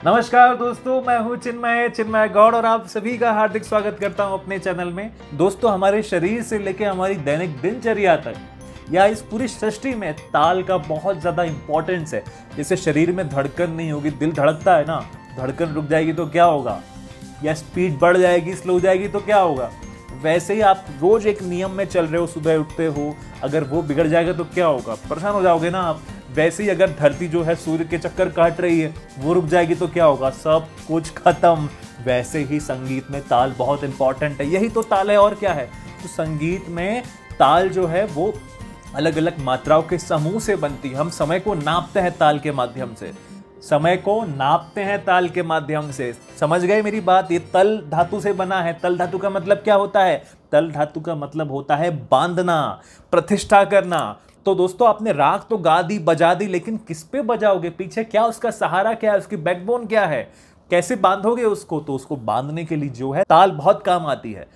नमस्कार दोस्तों, मैं हूं चिन्मय गौड़ और आप सभी का हार्दिक स्वागत करता हूं अपने चैनल में। दोस्तों, हमारे शरीर से लेकर हमारी दैनिक दिनचर्या तक या इस पूरी सृष्टि में ताल का बहुत ज्यादा इंपॉर्टेंस है। जैसे शरीर में धड़कन नहीं होगी, दिल धड़कता है ना, धड़कन रुक जाएगी तो क्या होगा, या स्पीड बढ़ जाएगी, स्लो जाएगी तो क्या होगा। वैसे ही आप रोज एक नियम में चल रहे हो, सुबह उठते हो, अगर वो बिगड़ जाएगा तो क्या होगा, परेशान हो जाओगे ना आप। वैसे ही अगर धरती जो है सूर्य के चक्कर काट रही है, वो रुक जाएगी तो क्या होगा, सब कुछ खत्म। वैसे ही संगीत में ताल बहुत इंपॉर्टेंट है, यही तो ताल है और क्या है। तो संगीत में ताल जो है वो अलग अलग मात्राओं के समूह से बनती है। हम समय को नापते हैं ताल के माध्यम से, समय को नापते हैं ताल के माध्यम से। समझ गए मेरी बात। ये तल धातु से बना है। तल धातु का मतलब क्या होता है? तल धातु का मतलब होता है बांधना, प्रतिष्ठा करना। तो दोस्तों, आपने राग तो गा दी, बजा दी, लेकिन किस पे बजाओगे? पीछे क्या उसका सहारा, क्या है उसकी बैकबोन, क्या है, कैसे बांधोगे उसको? तो उसको बांधने के लिए जो है ताल बहुत काम आती है।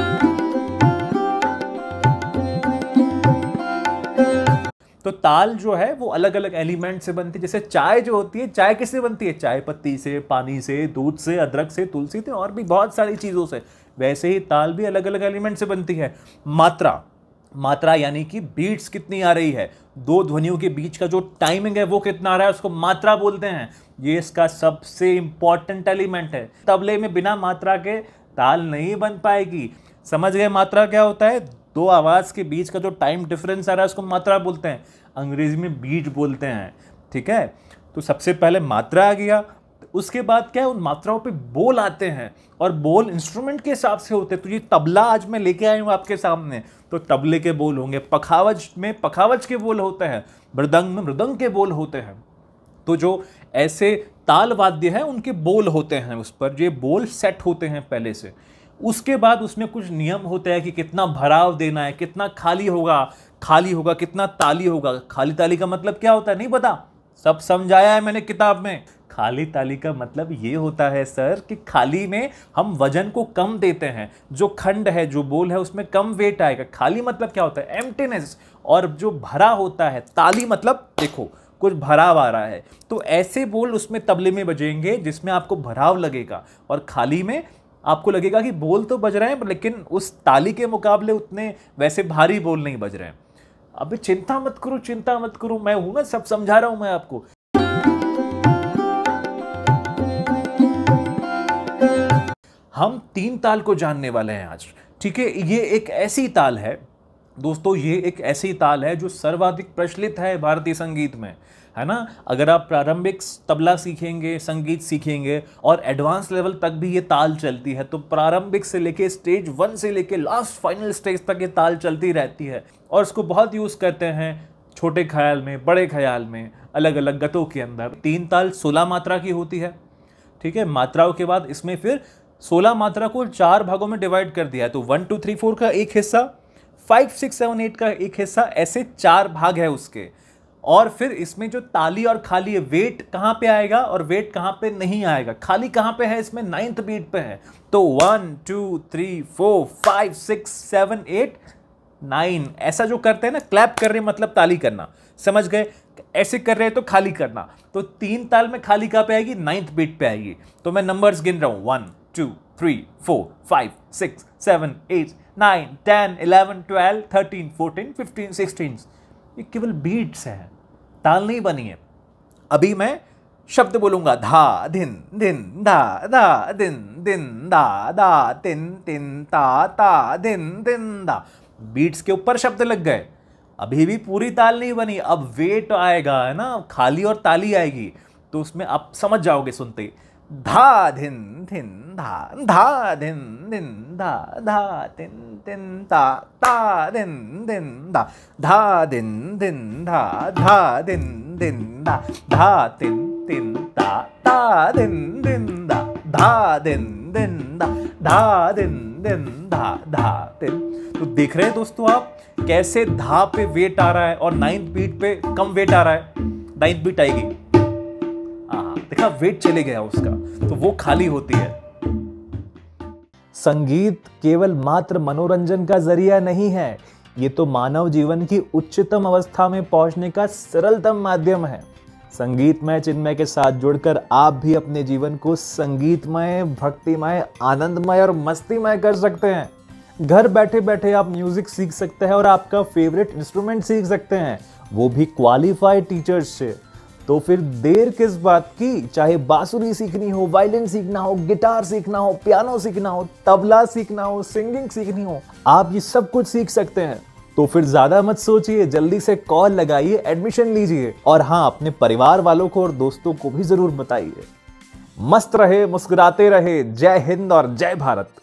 तो ताल जो है वो अलग अलग एलिमेंट से बनती है। जैसे चाय जो होती है, चाय किससे बनती है? चाय पत्ती से, पानी से, दूध से, अदरक से, तुलसी से और भी बहुत सारी चीजों से। वैसे ही ताल भी अलग अलग एलिमेंट से बनती है। मात्रा यानी कि बीट्स कितनी आ रही है, दो ध्वनियों के बीच का जो टाइमिंग है वो कितना आ रहा है, उसको मात्रा बोलते हैं। ये इसका सबसे इंपॉर्टेंट एलिमेंट है। तबले में बिना मात्रा के ताल नहीं बन पाएगी। समझ गए मात्रा क्या होता है? दो आवाज के बीच का जो टाइम डिफरेंस आ रहा है उसको मात्रा बोलते हैं, अंग्रेजी में बीट बोलते हैं। ठीक है, तो सबसे पहले मात्रा आ गया, उसके बाद क्या है, उन मात्राओं पे बोल आते हैं और बोल इंस्ट्रूमेंट के हिसाब से होते हैं। तो ये तबला आज मैं लेके आया हूं आपके सामने, तो तबले के बोल होंगे, पखावज में पखावज के बोल होते हैं, मृदंग में मृदंग के बोल होते हैं। तो जो ऐसे ताल वाद्य हैं उनके बोल होते हैं, उस पर ये बोल सेट होते हैं पहले से। उसके बाद उसमें कुछ नियम होते हैं कि कितना भराव देना है, कितना खाली होगा, कितना ताली होगा। खाली ताली का मतलब क्या होता है नहीं पता? सब समझाया है मैंने किताब में। खाली ताली का मतलब ये होता है सर कि खाली में हम वजन को कम देते हैं, जो खंड है, जो बोल है, उसमें कम वेट आएगा। खाली मतलब क्या होता है? एम्प्टीनेस। और जो भरा होता है, ताली मतलब देखो कुछ भराव आ रहा है, तो ऐसे बोल उसमें तबले में बजेंगे जिसमें आपको भराव लगेगा, और खाली में आपको लगेगा कि बोल तो बज रहे हैं लेकिन उस ताली के मुकाबले उतने वैसे भारी बोल नहीं बज रहे हैं। अबे चिंता मत करो, मैं हूं ना, सब समझा रहा हूं मैं आपको। हम तीन ताल को जानने वाले हैं आज। ठीक है, ये एक ऐसी ताल है दोस्तों, ये एक ऐसी ताल है जो सर्वाधिक प्रचलित है भारतीय संगीत में, है ना। अगर आप प्रारंभिक तबला सीखेंगे, संगीत सीखेंगे और एडवांस लेवल तक भी ये ताल चलती है, तो प्रारंभिक से लेके स्टेज 1 से लेके लास्ट फाइनल स्टेज तक ये ताल चलती रहती है। और इसको बहुत यूज करते हैं छोटे ख्याल में, बड़े ख्याल में, अलग अलग गतों के अंदर। तीन ताल 16 मात्रा की होती है। ठीक है, मात्राओं के बाद इसमें फिर 16 मात्रा को 4 भागों में डिवाइड कर दिया है। तो 1 2 3 4 का एक हिस्सा, 5 6 7 8 का एक हिस्सा, ऐसे 4 भाग है उसके। और फिर इसमें जो ताली और खाली है, वेट कहां पे आएगा और वेट कहां पे नहीं आएगा, खाली कहां पे है, इसमें 9th बीट पे है। तो 1 2 3 4 5 6 7 8 9 ऐसा जो करते हैं ना, क्लैप कर रहे मतलब ताली करना, समझ गए? ऐसे कर रहे हैं तो खाली करना। तो तीन ताल में खाली कहां पे आएगी? 9th बीट पे आएगी। तो मैं नंबर्स गिन रहा हूं, 1 2 3 4 5 6 7 8 9 10 11 12 13 14 15 16। ये केवल बीट्स हैं, ताल नहीं बनी है। अभी मैं शब्द बोलूंगा, धा धिन धिन धा धा दिन दिन धा धा तिन तिन ता ता दिन दिन धा। बीट्स के ऊपर शब्द लग गए, अभी भी पूरी ताल नहीं बनी। अब वेट आएगा, है ना, खाली और ताली आएगी, तो उसमें आप समझ जाओगे सुनते ही। धा धिन धिन धा धा धिन धिन धा धा तिन तिन ता ता दिन दिन धा धा दिन दिन धा धा दिन दिन धा धा तिन तिन ता ता दिन दिन धा धा दिन दिन धा धा दिन दिन धा धा तिन। तो देख रहे हैं दोस्तों आप कैसे धा पे वेट आ रहा है और 9th बीट पे कम वेट आ रहा है। 9th बीट आएगी, देखा वेट चले गया उसका, तो वो खाली होती है। संगीत केवल मात्र मनोरंजन का जरिया नहीं है, ये तो मानव जीवन की उच्चतम अवस्था में पहुंचने का सरलतम माध्यम है। संगीतमय चिन्मय के साथ जुड़कर आप भी अपने जीवन को संगीतमय, भक्तिमय, आनंदमय और मस्तीमय कर सकते हैं। घर बैठे बैठे आप म्यूजिक सीख सकते हैं और आपका फेवरेट इंस्ट्रूमेंट सीख सकते हैं, वो भी क्वालिफाइड टीचर्स से। तो फिर देर किस बात की? चाहे बांसुरी सीखनी हो, वायलिन सीखना हो, गिटार सीखना हो, पियानो सीखना हो, तबला सीखना हो, सिंगिंग सीखनी हो, आप ये सब कुछ सीख सकते हैं। तो फिर ज्यादा मत सोचिए, जल्दी से कॉल लगाइए, एडमिशन लीजिए और हाँ, अपने परिवार वालों को और दोस्तों को भी जरूर बताइए। मस्त रहे, मुस्कुराते रहे। जय हिंद और जय भारत।